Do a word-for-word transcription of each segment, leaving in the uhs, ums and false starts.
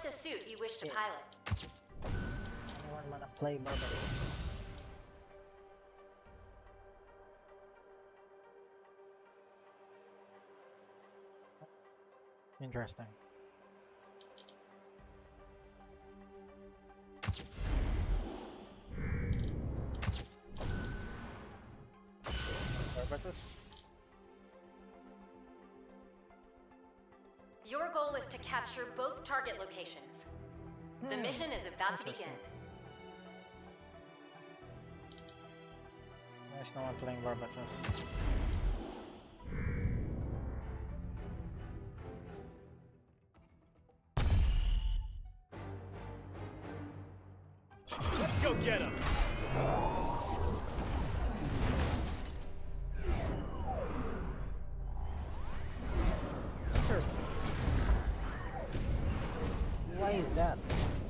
the suit you wish to Yeah. pilot. Anyone wanna play Barbados? Interesting. Barbados. Your goal is to capture both target locations. The Hmm, mission is about to begin. interesting. There's no one playing Barbados. Let's go get him! Interesting. Why is that?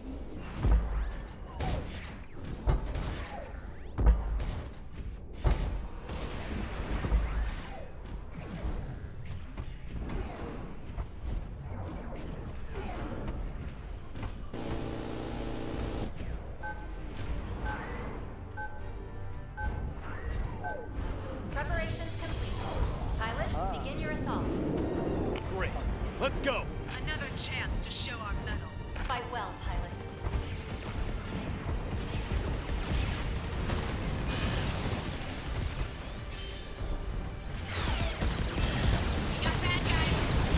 Preparations complete. Pilots, Ah. begin your assault. Great. Let's go! Another chance to show our mettle. Fight well, pilot. We got bad guys.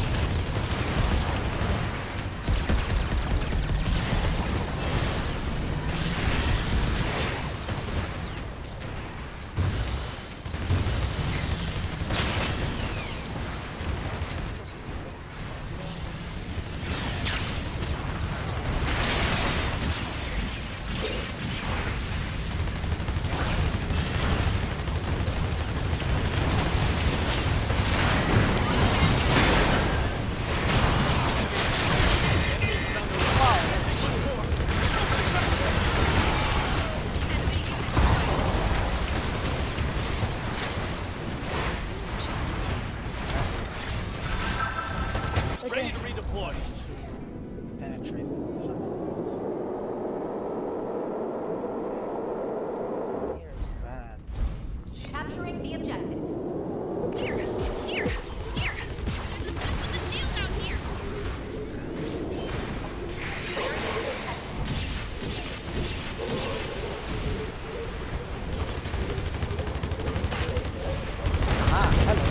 Ready to redeploy. Penetrate some. Here's bad. Capturing the objective. Here, here, here. There's a suit with a shield out here. Ah, hello.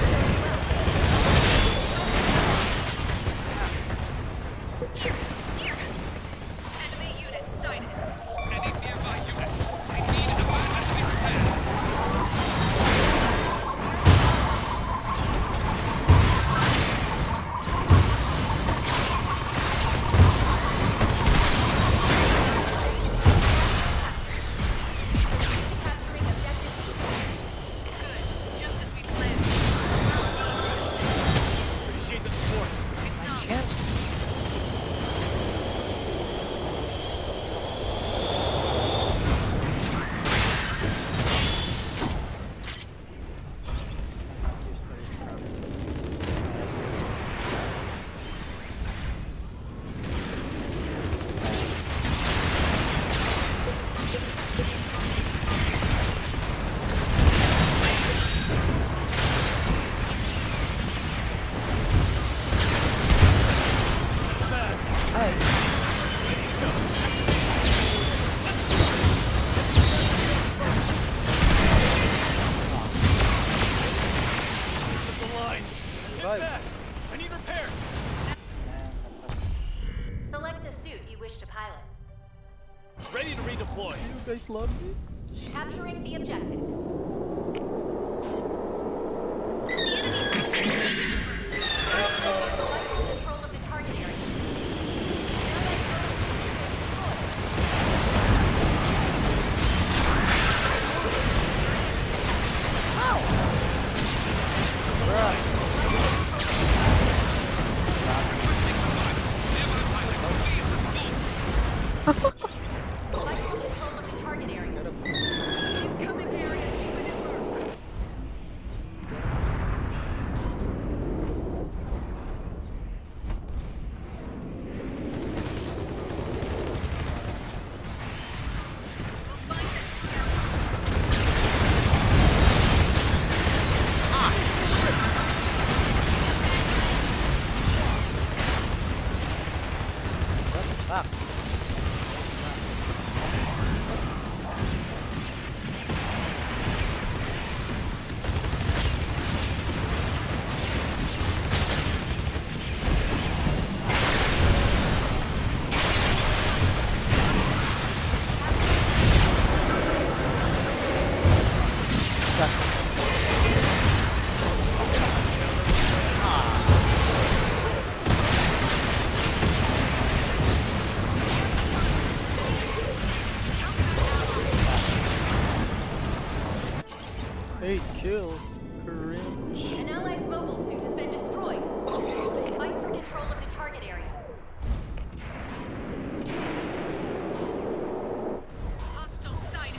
Here, here. Enemy unit sighted. Any nearby units? I need emergency repairs. Capturing objective. Good, just as we planned. Appreciate the support. Acknowledged. Can't. I'm used to this crap. Bad. Hey, The line. Get Right. back. I need repairs. man, that's a. Select the suit you wish to pilot. Ready to redeploy. You guys love me? Capturing the objective. The enemy's using G maneuver. Select control of the target area. Select control of the target area. Incoming area G maneuver. Eight kills. Cringe. An ally's mobile suit has been destroyed. Fight for control of the target area. Hostile sighted.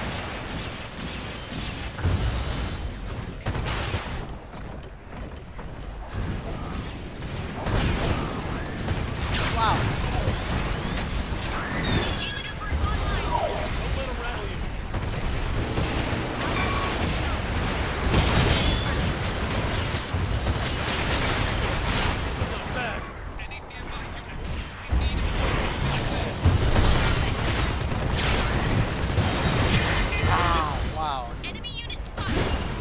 Wow. G-Maneuver is online. Don't let him rattle you. Not bad. Any nearby units? I need emergency repairs. Wow. Wow. Enemy unit spotted.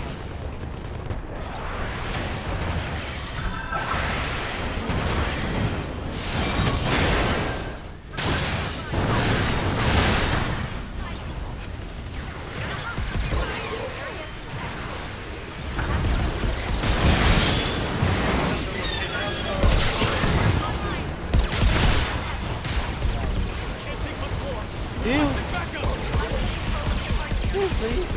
Can't take much more. Ew. Back up. Seriously?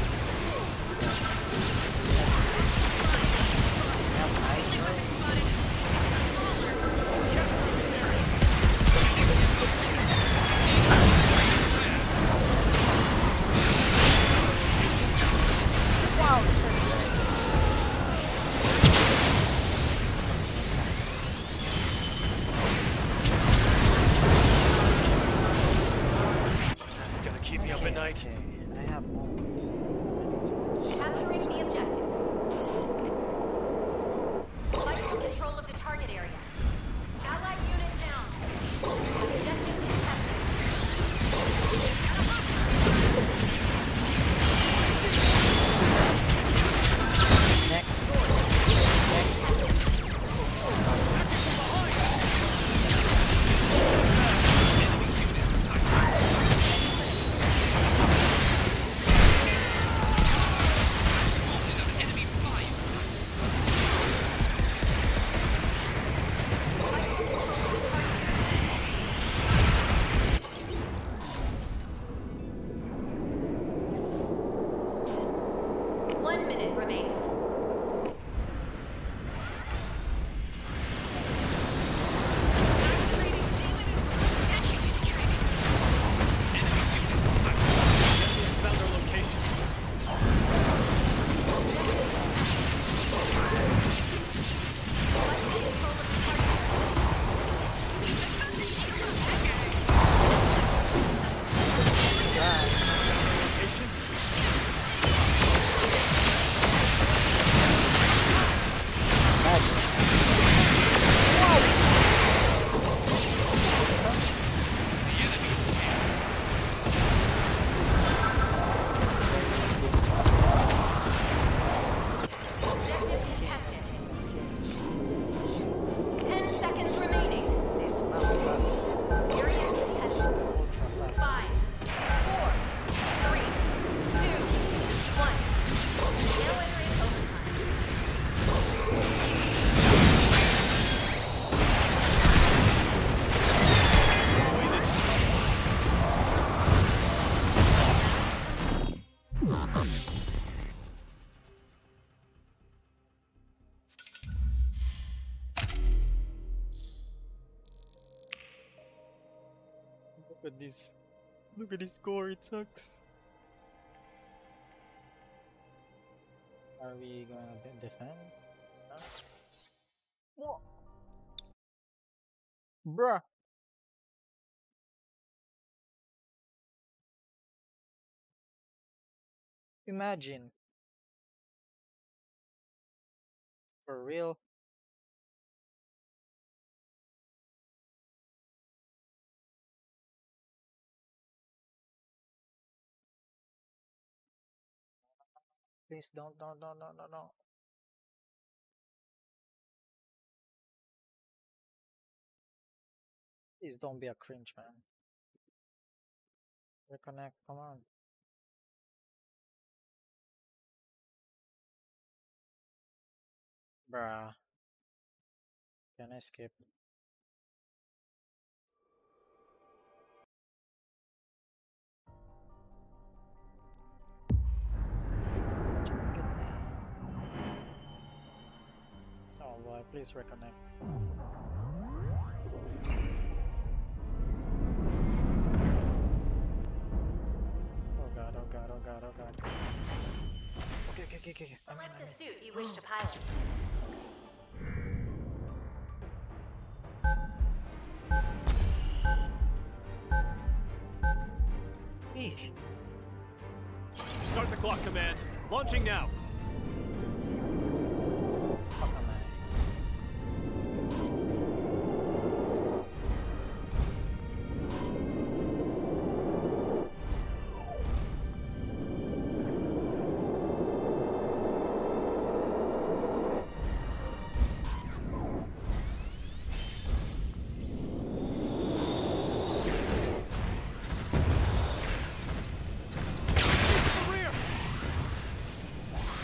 That's gonna keep me up at night. Okay, I have moment. Capturing the objective. Fight for control of the target area. Allied unit down. Objective contested. Next. Spotted an enemy fire attack. One minute remaining. Activating G-Maneuver. Executing training. Enemy unit sighted. Enemies found our location. Location? The enemy is here. Objective contested. Ten seconds remaining. This map sucks. Area contested. Ultra sucks. Five, four, three, two, one. Now entering overtime. Wait, this Look at this. Look at this score, it sucks. Are we gonna de- defend? Huh? What? Bruh. Imagine. For real. Please don't, no, no, no, no, no. Please don't be a cringe, man. Reconnect, come on. Bruh. Can I skip? Get please reconnect. Oh god, oh god, oh god, oh god. Okay, okay, okay, okay. I'm in, Select I'm the in. suit you wish to pilot. Eesh. Start the clock, Command. Launching now. Fuck am I? The rear.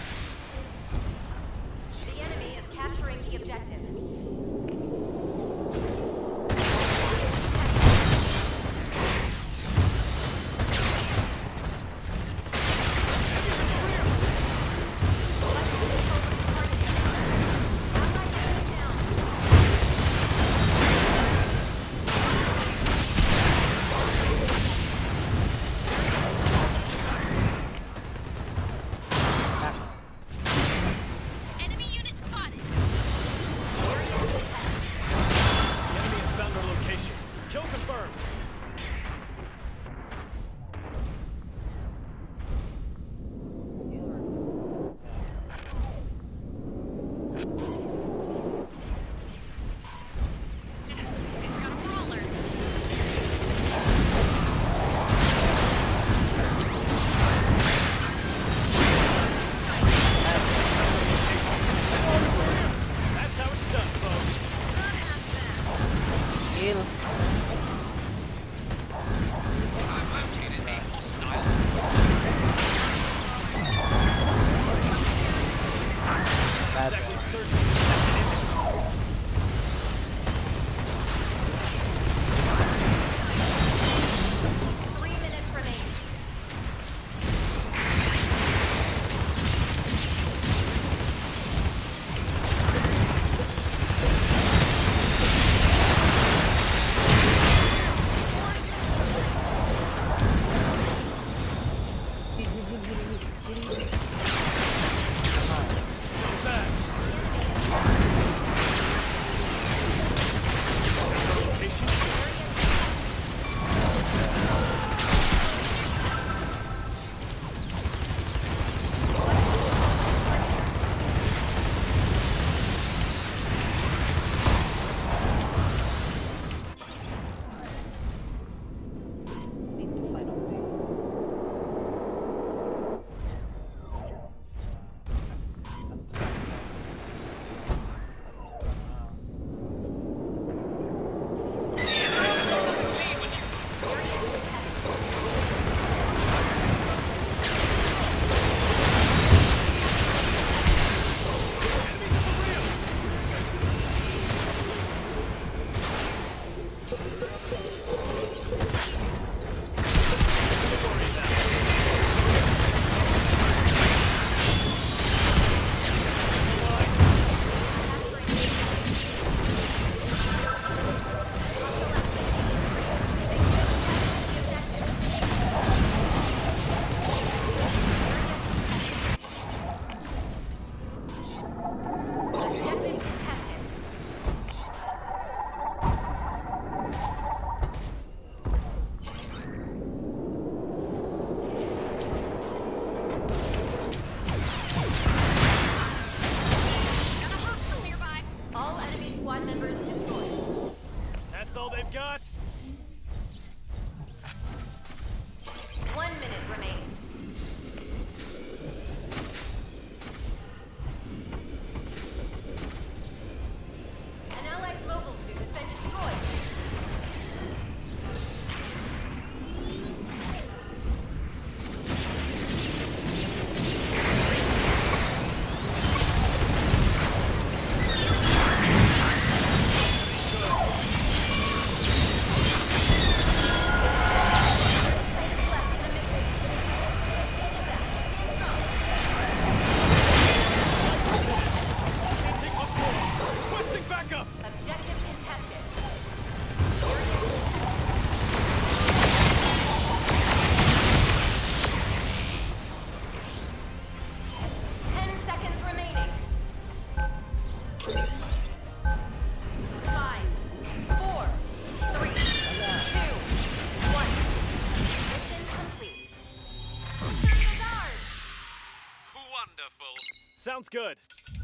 Sounds good.